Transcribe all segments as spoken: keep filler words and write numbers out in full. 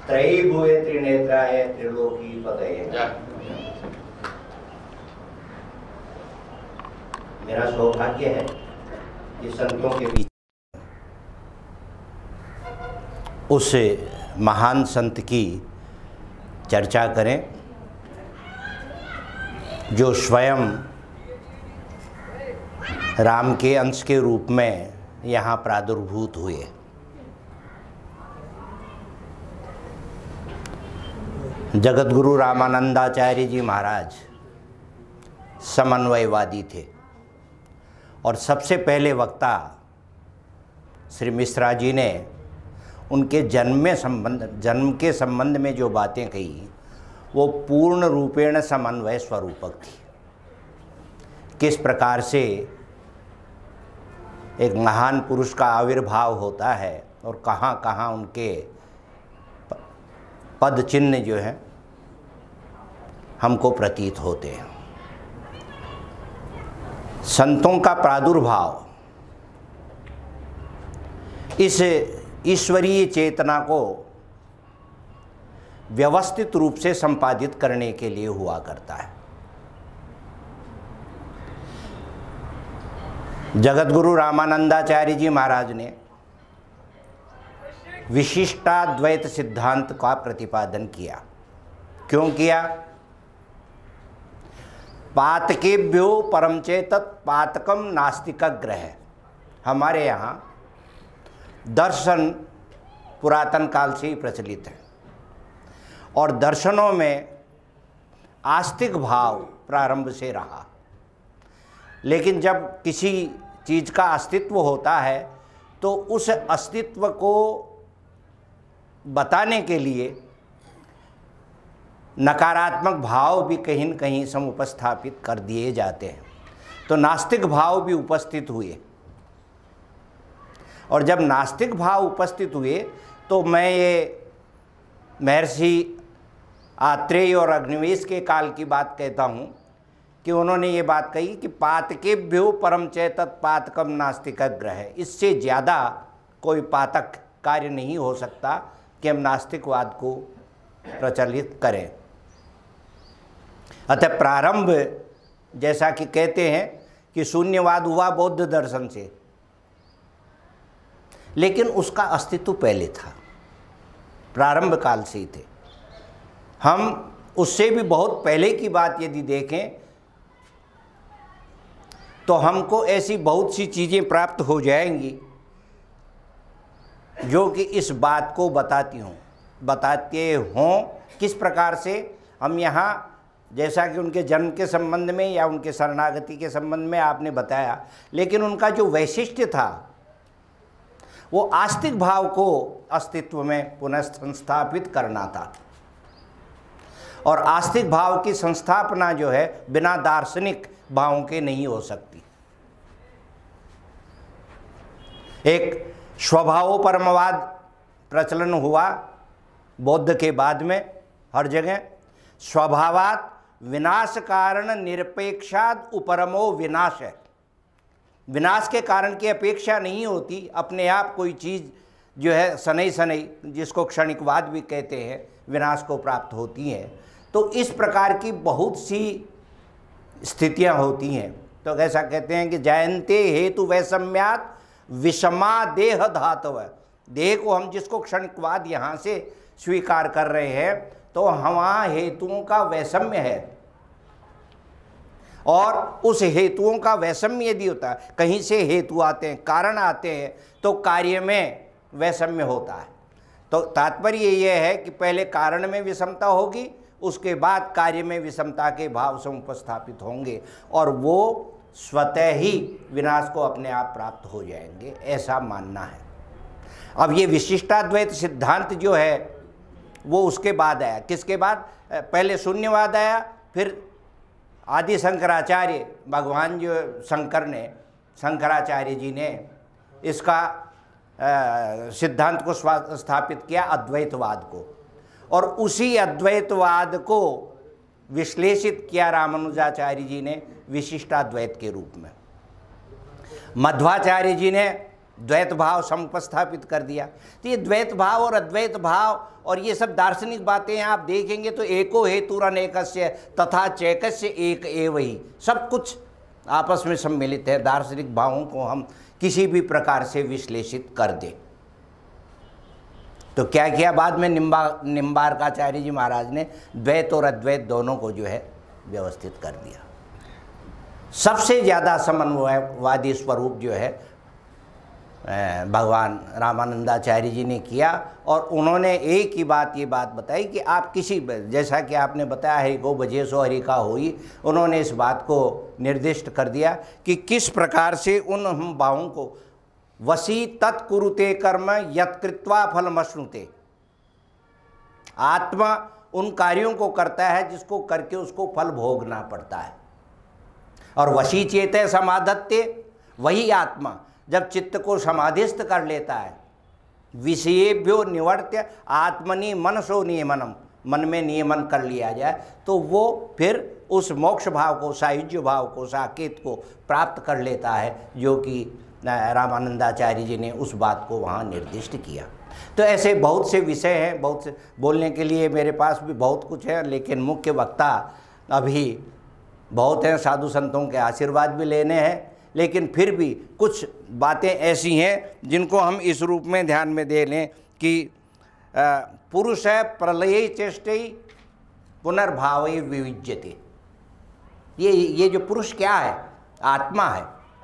त्रयी भुवे त्रिनेत्राय त्रिलोकी पतये। मेरा सौभाग्य है कि संतों के बीच उस महान संत की चर्चा करें जो स्वयं राम के अंश के रूप में यहाँ प्रादुर्भूत हुए। जगतगुरु रामानंदाचार्य जी महाराज समन्वयवादी थे और सबसे पहले वक्ता श्री मिश्रा जी ने उनके जन्म में संबंध जन्म के संबंध में जो बातें कही वो पूर्ण रूपेण समन्वय स्वरूपक थी। किस प्रकार से एक महान पुरुष का आविर्भाव होता है और कहाँ कहाँ उनके पद चिन्ह जो है हमको प्रतीत होते हैं। संतों का प्रादुर्भाव इस ईश्वरीय चेतना को व्यवस्थित रूप से संपादित करने के लिए हुआ करता है। जगतगुरु रामानंदाचार्य जी महाराज ने विशिष्टाद्वैत सिद्धांत का प्रतिपादन किया। क्यों किया? पातकेभ्यो परम चेतत पातकम नास्तिक ग्रह। हमारे यहाँ दर्शन पुरातन काल से ही प्रचलित है और दर्शनों में आस्तिक भाव प्रारंभ से रहा, लेकिन जब किसी चीज़ का अस्तित्व होता है तो उस अस्तित्व को बताने के लिए नकारात्मक भाव भी कहीं न कहीं समुपस्थापित कर दिए जाते हैं। तो नास्तिक भाव भी उपस्थित हुए और जब नास्तिक भाव उपस्थित हुए तो मैं ये महर्षि आत्रेय और अग्निवेश के काल की बात कहता हूँ कि उन्होंने ये बात कही कि पातकेभ्यो परम चेतत पातकम नास्तिक ग्रह। इससे ज़्यादा कोई पातक कार्य नहीं हो सकता कि हम नास्तिकवाद को प्रचलित करें। अतः प्रारंभ जैसा कि कहते हैं कि शून्यवाद हुआ बौद्ध दर्शन से, लेकिन उसका अस्तित्व पहले था, प्रारंभ काल से ही थे। हम उससे भी बहुत पहले की बात यदि देखें तो हमको ऐसी बहुत सी चीज़ें प्राप्त हो जाएंगी जो कि इस बात को बताती हों बताते हों किस प्रकार से हम यहाँ, जैसा कि उनके जन्म के संबंध में या उनके शरणागति के संबंध में आपने बताया, लेकिन उनका जो वैशिष्ट्य था वो आस्तिक भाव को अस्तित्व में पुनः संस्थापित करना था। और आस्तिक भाव की संस्थापना जो है बिना दार्शनिक भावों के नहीं हो सकती। एक स्वभाव परमवाद प्रचलन हुआ बौद्ध के बाद में हर जगह। स्वभावात विनाश कारण निरपेक्षाद उपरमो विनाश है। विनाश के कारण की अपेक्षा नहीं होती, अपने आप कोई चीज़ जो है सनई सनई, जिसको क्षणिकवाद भी कहते हैं, विनाश को प्राप्त होती हैं। तो इस प्रकार की बहुत सी स्थितियां होती हैं। तो ऐसा कहते हैं कि जयंते हेतु वैषम्यात विषमा देह धातव। देह को हम जिसको क्षणिकवाद यहाँ से स्वीकार कर रहे हैं तो वहाँ हेतुओं का वैषम्य है, और उस हेतुओं का वैषम्य यदि होता है, कहीं से हेतु आते हैं, कारण आते हैं, तो कार्य में वैषम्य होता है। तो तात्पर्य यह है कि पहले कारण में विषमता होगी, उसके बाद कार्य में विषमता के भाव समुपस्थापित होंगे और वो स्वतः ही विनाश को अपने आप प्राप्त हो जाएंगे, ऐसा मानना है। अब ये विशिष्टाद्वैत सिद्धांत जो है वो उसके बाद आया। किसके बाद? पहले शून्यवाद आया, फिर आदि शंकराचार्य, भगवान जो शंकर ने, शंकराचार्य जी ने इसका आ, सिद्धांत को स्थापित किया, अद्वैतवाद को, और उसी अद्वैतवाद को विश्लेषित किया रामानुजाचार्य जी ने विशिष्टाद्वैत के रूप में। मध्वाचार्य जी ने द्वैत भाव समुपस्थापित कर दिया। तो ये द्वैत भाव और अद्वैत भाव और ये सब दार्शनिक बातें हैं, आप देखेंगे तो एको हेतुर अनेकस्य तथा चैकस्य एक एव ही, सब कुछ आपस में सम्मिलित है। दार्शनिक भावों को हम किसी भी प्रकार से विश्लेषित कर दें तो क्या किया बाद में निम्बा निम्बार्काचार्य जी महाराज ने द्वैत और अद्वैत दोनों को जो है व्यवस्थित कर दिया। सबसे ज़्यादा समन्वयवादी स्वरूप जो है भगवान रामानंदाचार्य जी ने किया और उन्होंने एक ही बात ये बात बताई कि आप किसी, जैसा कि आपने बताया है गो बजे सो हरि का होई, उन्होंने इस बात को निर्दिष्ट कर दिया कि किस प्रकार से उन हम भावों को वसी तत्कुरुते कर्म यत्कृत्वा फलमश्नुते, आत्मा उन कार्यों को करता है जिसको करके उसको फल भोगना पड़ता है। और वशी चेते समाधत्ते, वही आत्मा जब चित्त को समाधिस्थ कर लेता है, विषयेभ्यो निवर्त्य आत्मनि मनसो नियमनम, मन में नियमन कर लिया जाए तो वो फिर उस मोक्ष भाव को, सायुज्य भाव को, साकेत को प्राप्त कर लेता है, जो कि रामानंदाचार्य जी ने उस बात को वहाँ निर्दिष्ट किया। तो ऐसे बहुत से विषय हैं, बहुत से बोलने के लिए मेरे पास भी बहुत कुछ है, लेकिन मुख्य वक्ता अभी बहुत हैं, साधु संतों के आशीर्वाद भी लेने हैं, लेकिन फिर भी कुछ बातें ऐसी हैं जिनको हम इस रूप में ध्यान में दे लें कि पुरुष है प्रलय चेष्टि पुनर्भावै विविज्यते। ये ये जो पुरुष क्या है, आत्मा है,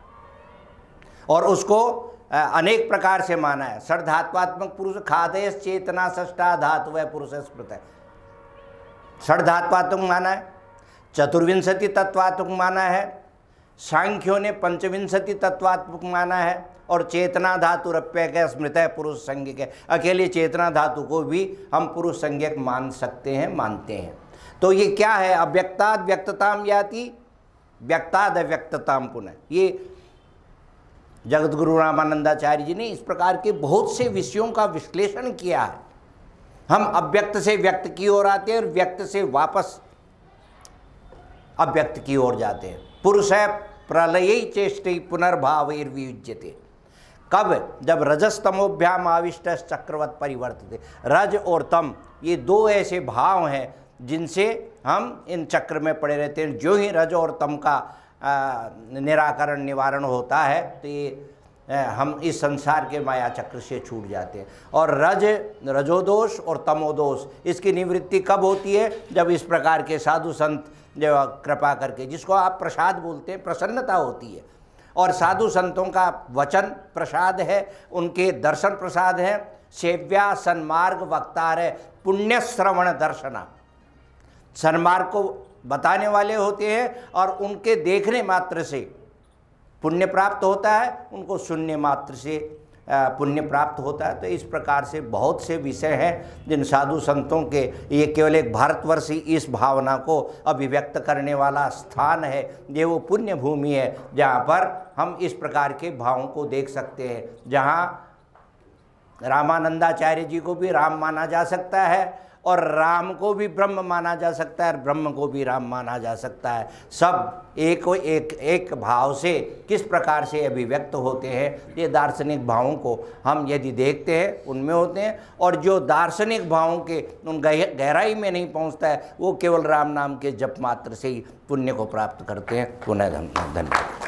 और उसको अनेक प्रकार से माना है। षड्धात्वात्मक पुरुष खादय चेतना षष्ठा धातु वह पुरुष स्मृत है, षड्धात्वात्मक माना है, चतुर्विंशति तत्वात्मक माना है, सांख्यों ने पंचविंशति तत्वात्मक माना है, और चेतना धातु रप्य के स्मृत है पुरुष संज्ञक है। अकेले चेतना धातु को भी हम पुरुष संज्ञक मान सकते हैं, मानते हैं। तो ये क्या है, अव्यक्ताद व्यक्तताम याति व्यक्ताद अव्यक्तताम पुनः। ये जगत गुरु रामानंदाचार्य जी ने इस प्रकार के बहुत से विषयों का विश्लेषण किया है। हम अव्यक्त से व्यक्त की ओर आते हैं और व्यक्त से वापस अव्यक्त की ओर जाते हैं। पुरुष है प्रलय चेष्टि पुनर्भावैर्वियुज्यते, कब, जब रजस्तमोभ्याम आविष्ट चक्रवत परिवर्तित। रज और तम ये दो ऐसे भाव हैं जिनसे हम इन चक्र में पड़े रहते हैं। जो ही रज और तम का आ, निराकरण निवारण होता है तो ये हम इस संसार के माया चक्र से छूट जाते हैं। और रज रजोदोष और तमोदोष इसकी निवृत्ति कब होती है, जब इस प्रकार के साधु संत जो कृपा करके, जिसको आप प्रसाद बोलते हैं, प्रसन्नता होती है। और साधु संतों का वचन प्रसाद है, उनके दर्शन प्रसाद है। सेव्या सन्मार्ग वक्तार है पुण्य श्रवण दर्शना, सन्मार्ग को बताने वाले होते हैं और उनके देखने मात्र से पुण्य प्राप्त होता है, उनको सुनने मात्र से पुण्य प्राप्त होता है। तो इस प्रकार से बहुत से विषय हैं जिन साधु संतों के, ये केवल एक भारतवर्ष ही इस भावना को अभिव्यक्त करने वाला स्थान है। ये वो पुण्य भूमि है जहाँ पर हम इस प्रकार के भावों को देख सकते हैं, जहाँ रामानंदाचार्य जी को भी राम माना जा सकता है और राम को भी ब्रह्म माना जा सकता है और ब्रह्म को भी राम माना जा सकता है। सब एक एक एक भाव से किस प्रकार से अभिव्यक्त होते हैं, ये दार्शनिक भावों को हम यदि देखते हैं उनमें होते हैं। और जो दार्शनिक भावों के उन गहराई में नहीं पहुंचता है, वो केवल राम नाम के जप मात्र से ही पुण्य को प्राप्त करते हैं। पुनः धन्यवाद।